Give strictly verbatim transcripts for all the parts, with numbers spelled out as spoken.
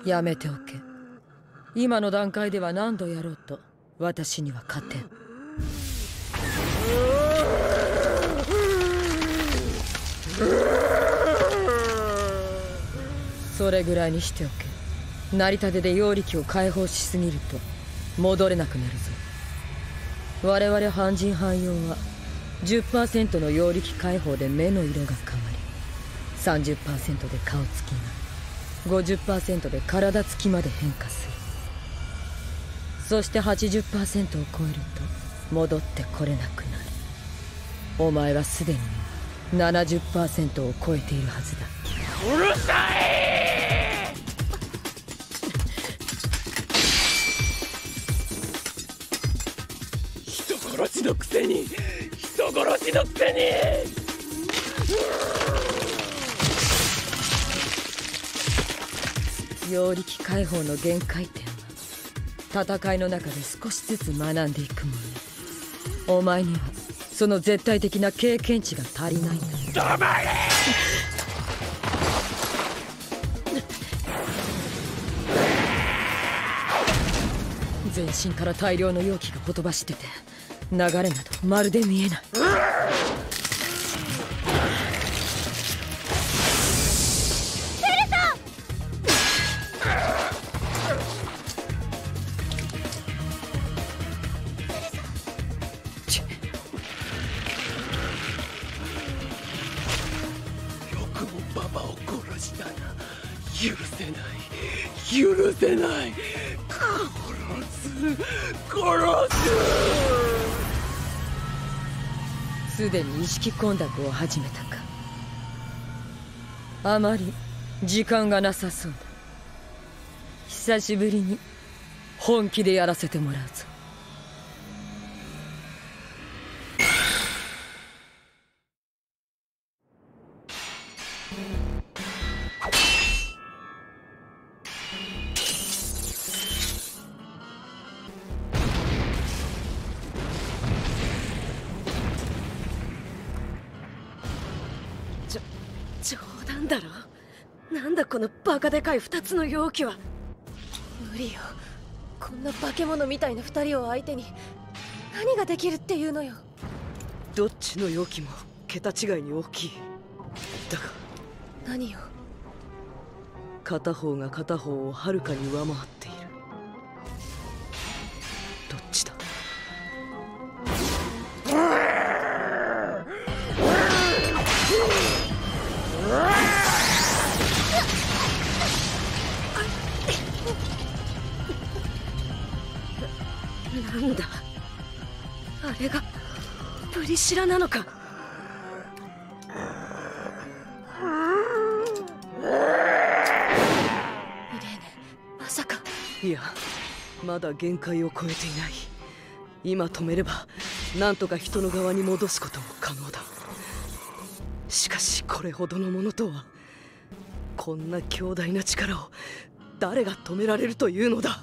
やめておけ。今の段階では何度やろうと私には勝てん。それぐらいにしておけ。成り立てで妖力を解放しすぎると戻れなくなるぞ。我々半人半妖は じゅっパーセント の妖力解放で目の色が変わり さんじゅっパーセント で顔つきが ごじゅっパーセント で体つきまで変化する。そして はちじゅっパーセント を超えると戻ってこれなくなる。お前はすでに ななじゅっパーセント を超えているはずだ。 うるさい！人殺しのくせに人殺しのくせに妖力解放の限界点は戦いの中で少しずつ学んでいくもの。お前にはその絶対的な経験値が足りないんだ。 黙れ！ 全身から大量の妖気がほとばしってて流れなどまるで見えない。 許せない許せない。殺す殺す。すでに意識混濁を始めたか。あまり時間がなさそうだ。久しぶりに本気でやらせてもらうぞ。 冗談だろ。なんだこのバカでかい二つの容器は。無理よ。こんな化け物みたいな二人を相手に何ができるっていうのよ。 どっちの容器も桁違いに大きい。だが何よ。 片方が片方をはるかに上回っている。どっちだ？ なんだあれがプリシラなのか。イレーネ、まさか。 いや、まだ限界を超えていない。今止めればなんとか人の側に戻すことも可能だ。しかしこれほどのものとは。こんな強大な力を誰が止められるというのだ。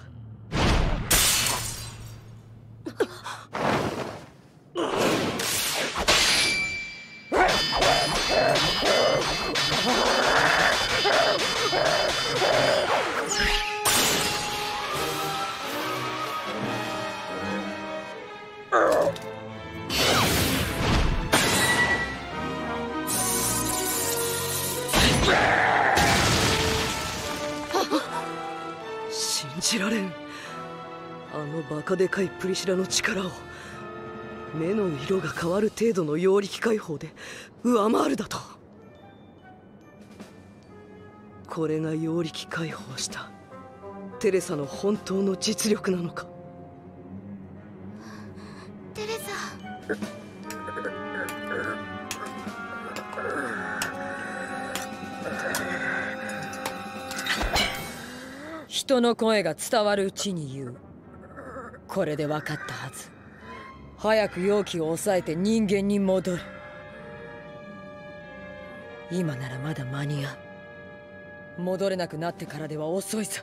信じられん。あのバカでかいプリシラの力を目の色が変わる程度の妖力解放で上回るだと。これが妖力解放したテレサの本当の実力なのか。 テレサ。 人の声が伝わるうちに言う。これで分かったはず。早く妖気を抑えて人間に戻る。今ならまだ間に合う。戻れなくなってからでは遅いぞ。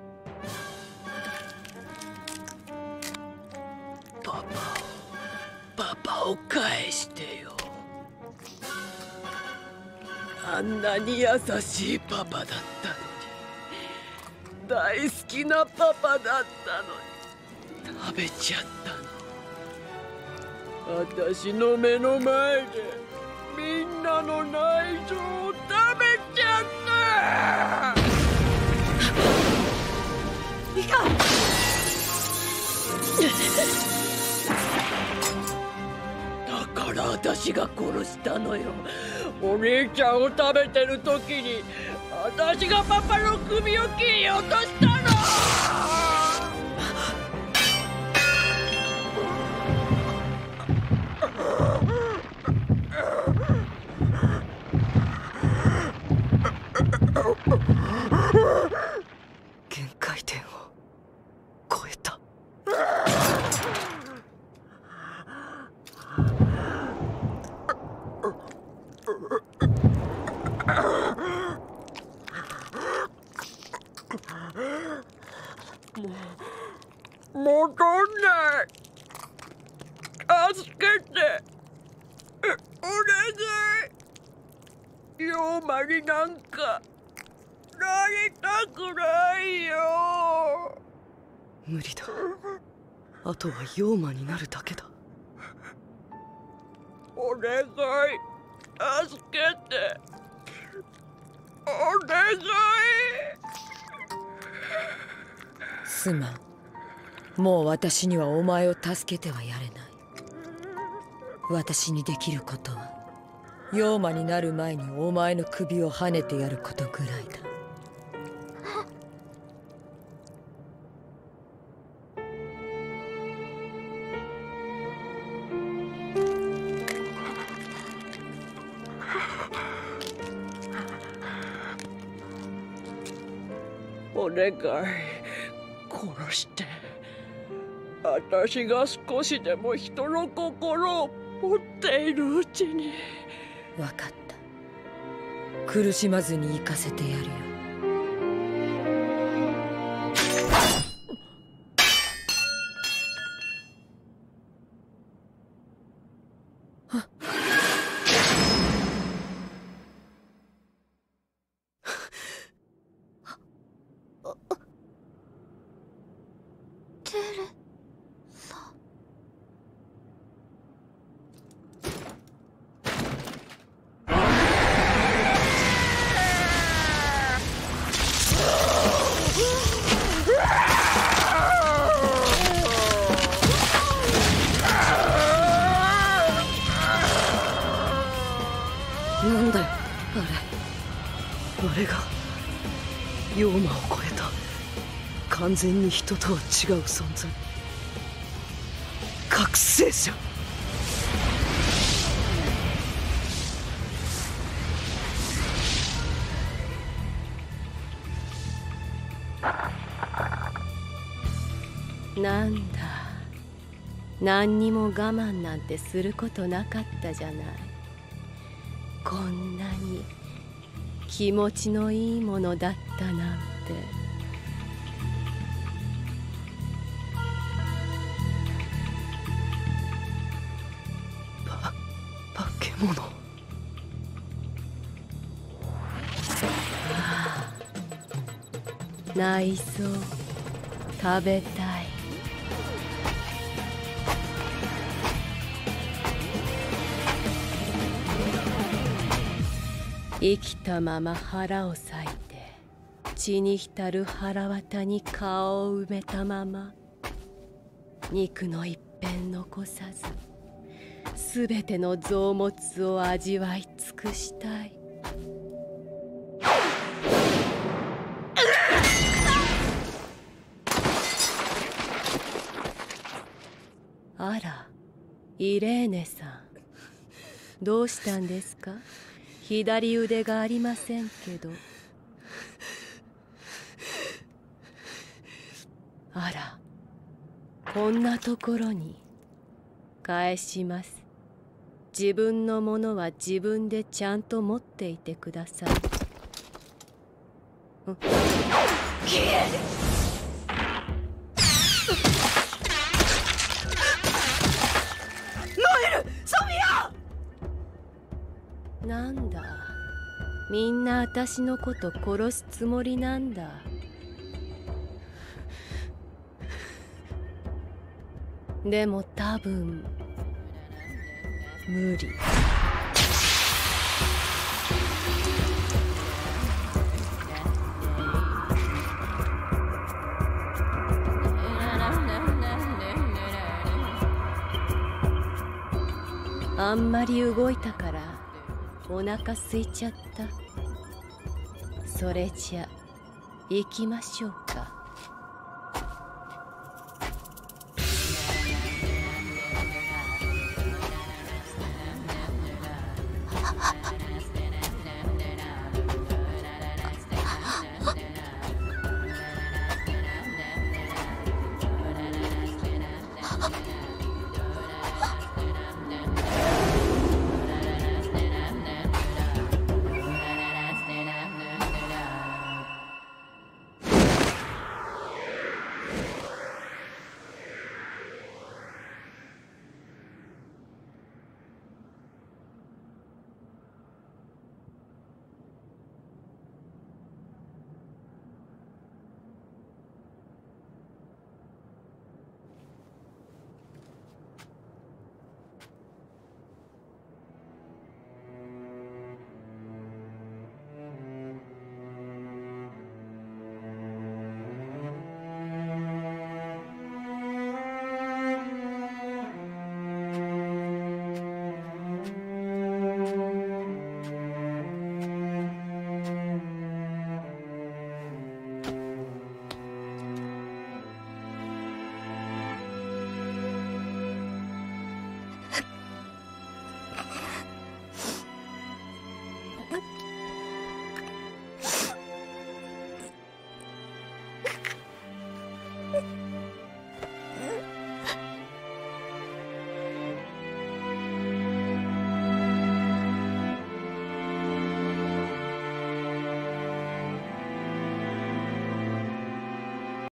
パパをパパを返してよ。あんなに優しいパパだったのに。 大好きなパパだったのに食べちゃったの。私の目の前でみんなの内臓を食べちゃった。 いかん。 だから私が殺したのよ。お兄ちゃんを食べてる時に私がパパの首を切り落としたの。 限界点を超えた。 戻んない。助けて。お願い。妖魔になんかなりたくないよ。 無理だ。あとは妖魔になるだけだ。 お願い。助けて。お願い。 すまん。もう私にはお前を助けてはやれない。私にできることは妖魔になる前にお前の首をはねてやることぐらいだ。 お願い。殺して。私が少しでも人の心を持っているうちに。 分かった。苦しまずに行かせてやるよ。 なんだよあれ。あれが妖魔を超えた完全に人とは違う存在、覚醒者。 なんだ、何にも我慢なんてすることなかったじゃない。こんなに気持ちのいいものだったなんて。 ば化け物。 ああ、内臓食べたい。生きたまま腹を裂いて血に浸る腹渡に顔を埋めたまま肉の一片残さずすべての臓物を味わい尽くしたい。あら、イレーネさん、どうしたんですか？左腕がありませんけど。あら、こんなところに。返します。自分のものは自分でちゃんと持っていてください。ん？なんだ、みんな私のこと殺すつもりなんだ。 でも多分無理。あんまり動いたからお腹空いちゃった。それじゃ行きましょうか。